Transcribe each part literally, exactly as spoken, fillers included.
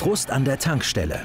Frust an der Tankstelle.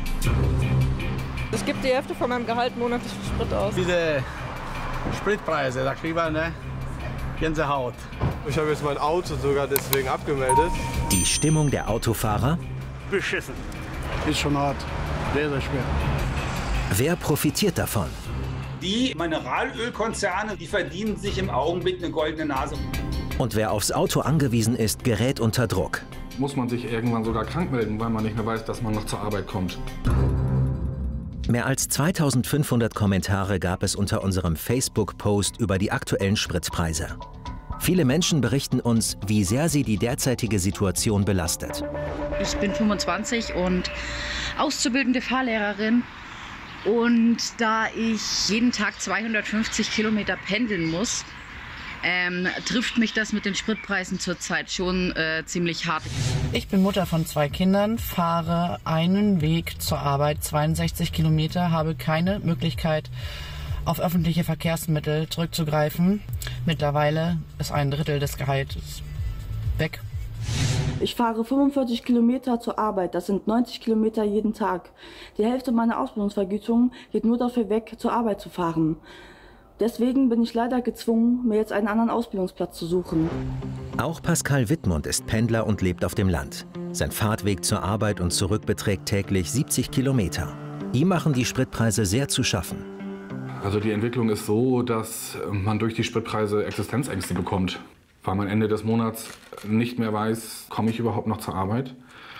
Ich gebe die Hälfte von meinem Gehalt monatlich für Sprit aus. Diese Spritpreise, da kriegt man ne Gänsehaut. Ich habe jetzt mein Auto sogar deswegen abgemeldet. Die Stimmung der Autofahrer? Beschissen. Ist schon hart. Sehr, sehr schwer. Wer profitiert davon? Die Mineralölkonzerne, die verdienen sich im Augenblick eine goldene Nase. Und wer aufs Auto angewiesen ist, gerät unter Druck. Muss man sich irgendwann sogar krank melden, weil man nicht mehr weiß, dass man noch zur Arbeit kommt. Mehr als zweitausendfünfhundert Kommentare gab es unter unserem Facebook-Post über die aktuellen Spritpreise. Viele Menschen berichten uns, wie sehr sie die derzeitige Situation belastet. Ich bin fünfundzwanzig und auszubildende Fahrlehrerin. Und da ich jeden Tag zweihundertfünfzig Kilometer pendeln muss, ähm, trifft mich das mit den Spritpreisen zurzeit schon äh, ziemlich hart. Ich bin Mutter von zwei Kindern, fahre einen Weg zur Arbeit, zweiundsechzig Kilometer, habe keine Möglichkeit, auf öffentliche Verkehrsmittel zurückzugreifen. Mittlerweile ist ein Drittel des Gehalts weg. Ich fahre fünfundvierzig Kilometer zur Arbeit, das sind neunzig Kilometer jeden Tag. Die Hälfte meiner Ausbildungsvergütung geht nur dafür weg, zur Arbeit zu fahren. Deswegen bin ich leider gezwungen, mir jetzt einen anderen Ausbildungsplatz zu suchen. Auch Pascal Wittmund ist Pendler und lebt auf dem Land. Sein Fahrtweg zur Arbeit und zurück beträgt täglich siebzig Kilometer. Ihm machen die Spritpreise sehr zu schaffen. Also die Entwicklung ist so, dass man durch die Spritpreise Existenzängste bekommt. Weil man Ende des Monats nicht mehr weiß, komme ich überhaupt noch zur Arbeit?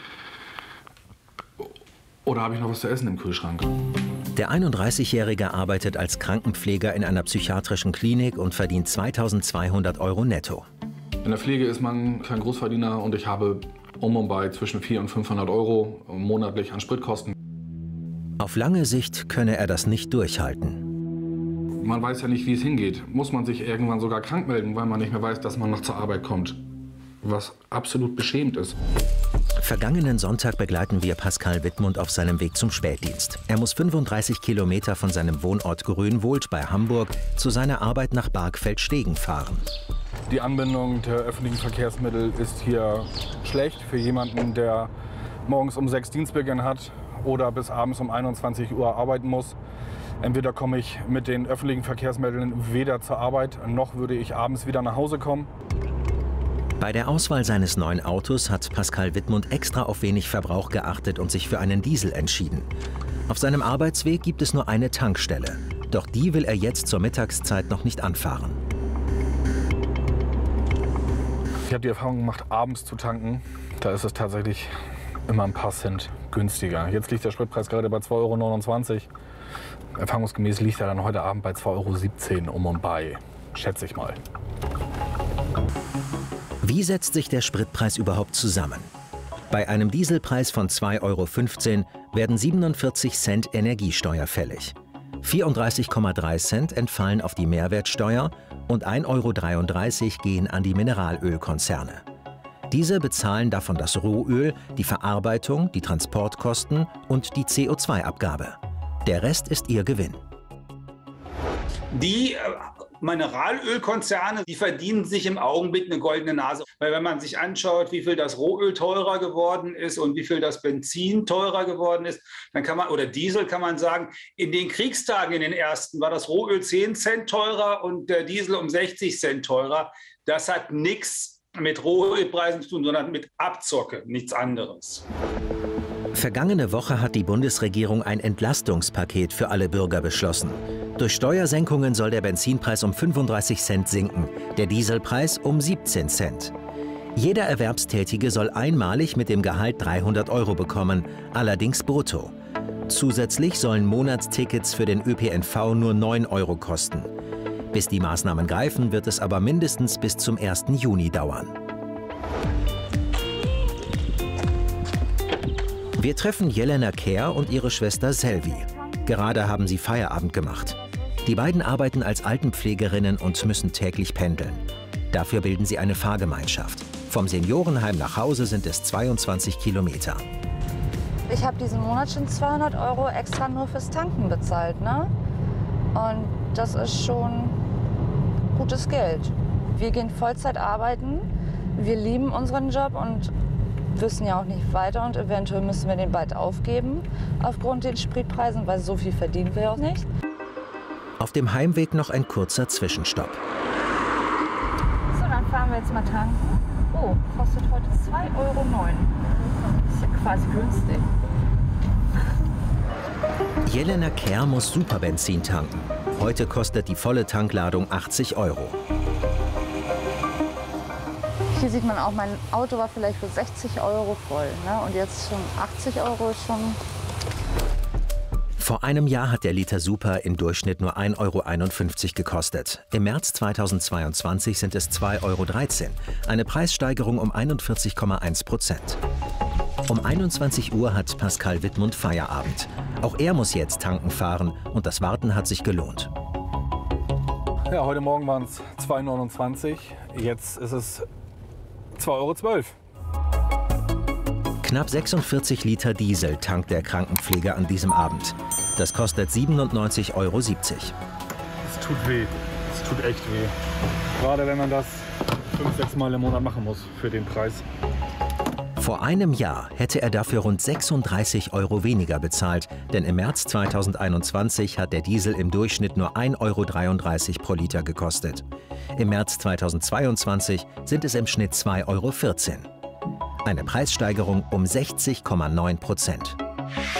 Oder habe ich noch was zu essen im Kühlschrank? Der einunddreißigjährige arbeitet als Krankenpfleger in einer psychiatrischen Klinik und verdient zweitausendzweihundert Euro netto. In der Pflege ist man kein Großverdiener und ich habe um und bei zwischen vierhundert und fünfhundert Euro monatlich an Spritkosten. Auf lange Sicht könne er das nicht durchhalten. Man weiß ja nicht, wie es hingeht. Muss man sich irgendwann sogar krank melden, weil man nicht mehr weiß, dass man noch zur Arbeit kommt. Was absolut beschämend ist. Vergangenen Sonntag begleiten wir Pascal Wittmund auf seinem Weg zum Spätdienst. Er muss fünfunddreißig Kilometer von seinem Wohnort Grünwohlt bei Hamburg zu seiner Arbeit nach Bargfeld-Stegen fahren. Die Anbindung der öffentlichen Verkehrsmittel ist hier schlecht für jemanden, der morgens um sechs Dienstbeginn hat oder bis abends um einundzwanzig Uhr arbeiten muss. Entweder komme ich mit den öffentlichen Verkehrsmitteln weder zur Arbeit, noch würde ich abends wieder nach Hause kommen. Bei der Auswahl seines neuen Autos hat Pascal Wittmund extra auf wenig Verbrauch geachtet und sich für einen Diesel entschieden. Auf seinem Arbeitsweg gibt es nur eine Tankstelle. Doch die will er jetzt zur Mittagszeit noch nicht anfahren. Ich habe die Erfahrung gemacht, abends zu tanken. Da ist es tatsächlich immer ein paar Cent günstiger. Jetzt liegt der Spritpreis gerade bei zwei Euro neunundzwanzig. Erfahrungsgemäß liegt er dann heute Abend bei zwei Euro siebzehn um und bei, schätze ich mal. Wie setzt sich der Spritpreis überhaupt zusammen? Bei einem Dieselpreis von zwei Euro fünfzehn werden siebenundvierzig Cent Energiesteuer fällig. vierunddreißig Komma drei Cent entfallen auf die Mehrwertsteuer und ein Euro dreiunddreißig gehen an die Mineralölkonzerne. Diese bezahlen davon das Rohöl, die Verarbeitung, die Transportkosten und die C O zwei Abgabe. Der Rest ist ihr Gewinn. Die Mineralölkonzerne, die verdienen sich im Augenblick eine goldene Nase. Weil wenn man sich anschaut, wie viel das Rohöl teurer geworden ist und wie viel das Benzin teurer geworden ist, dann kann man, oder Diesel, kann man sagen, in den Kriegstagen, in den ersten, war das Rohöl zehn Cent teurer und der Diesel um sechzig Cent teurer. Das hat nichts mit Rohölpreisen zu tun, sondern mit Abzocke, nichts anderes. Vergangene Woche hat die Bundesregierung ein Entlastungspaket für alle Bürger beschlossen. Durch Steuersenkungen soll der Benzinpreis um fünfunddreißig Cent sinken, der Dieselpreis um siebzehn Cent. Jeder Erwerbstätige soll einmalig mit dem Gehalt dreihundert Euro bekommen, allerdings brutto. Zusätzlich sollen Monatstickets für den Ö P N V nur neun Euro kosten. Bis die Maßnahmen greifen, wird es aber mindestens bis zum ersten Juni dauern. Wir treffen Jelena Kehr und ihre Schwester Selvi. Gerade haben sie Feierabend gemacht. Die beiden arbeiten als Altenpflegerinnen und müssen täglich pendeln. Dafür bilden sie eine Fahrgemeinschaft. Vom Seniorenheim nach Hause sind es zweiundzwanzig Kilometer. Ich habe diesen Monat schon zweihundert Euro extra nur fürs Tanken bezahlt, ne? Und das ist schon gutes Geld. Wir gehen Vollzeit arbeiten, wir lieben unseren Job und wissen ja auch nicht weiter und eventuell müssen wir den bald aufgeben aufgrund den Spritpreisen, weil so viel verdienen wir auch nicht. Auf dem Heimweg noch ein kurzer Zwischenstopp. So, dann fahren wir jetzt mal tanken. Oh, kostet heute zwei Euro neun. Ist ja quasi günstig. Jelena Kerr muss Superbenzin tanken. Heute kostet die volle Tankladung achtzig Euro. Hier sieht man auch, mein Auto war vielleicht für sechzig Euro voll. Ne? Und jetzt schon achtzig Euro ist schon... Vor einem Jahr hat der Liter Super im Durchschnitt nur ein Euro einundfünfzig gekostet. Im März zweitausendzweiundzwanzig sind es zwei Euro dreizehn, eine Preissteigerung um einundvierzig Komma eins Prozent. Um einundzwanzig Uhr hat Pascal Wittmund Feierabend. Auch er muss jetzt tanken fahren und das Warten hat sich gelohnt. Ja, heute Morgen waren es zwei Euro neunundzwanzig, jetzt ist es zwei Euro zwölf. Knapp sechsundvierzig Liter Diesel tankt der Krankenpfleger an diesem Abend. Das kostet siebenundneunzig Euro siebzig. Es tut weh, es tut echt weh. Gerade wenn man das fünf, sechs Mal im Monat machen muss für den Preis. Vor einem Jahr hätte er dafür rund sechsunddreißig Euro weniger bezahlt, denn im März zweitausendeinundzwanzig hat der Diesel im Durchschnitt nur ein Euro dreiunddreißig pro Liter gekostet. Im März zweitausendzweiundzwanzig sind es im Schnitt zwei Euro vierzehn. Eine Preissteigerung um sechzig Komma neun Prozent.